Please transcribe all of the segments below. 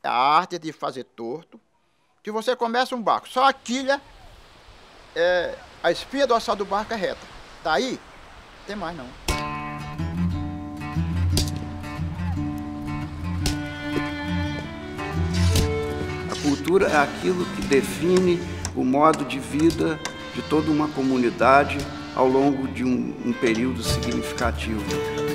É a arte de fazer torto, que você começa um barco, só a quilha, a espinha dorsal do barco é reta. Daí, não tem mais não. A cultura é aquilo que define o modo de vida de toda uma comunidade ao longo de um período significativo.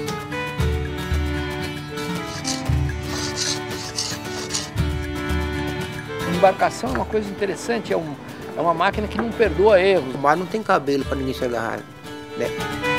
Embarcação é uma coisa interessante, é uma máquina que não perdoa erros. O mar não tem cabelo para ninguém se agarrar, né?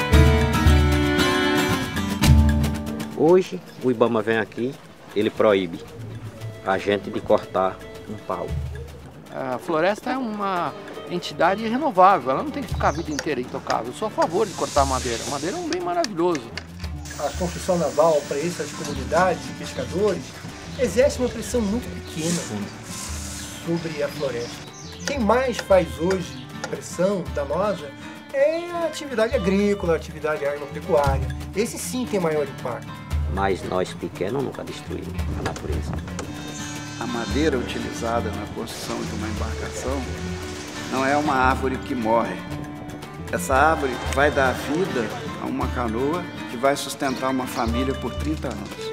Hoje, o IBAMA vem aqui, ele proíbe a gente de cortar um pau. A floresta é uma entidade renovável, ela não tem que ficar a vida inteira intocável. Eu sou a favor de cortar madeira. A madeira é um bem maravilhoso. A construção naval para essas comunidades de pescadores exerce uma pressão muito pequena sobre a floresta. Quem mais faz hoje pressão danosa é a atividade agrícola, a atividade agropecuária. Esse sim tem maior impacto. Mas nós pequenos nunca destruímos a natureza. A madeira utilizada na construção de uma embarcação não é uma árvore que morre. Essa árvore vai dar vida a uma canoa que vai sustentar uma família por 30 anos.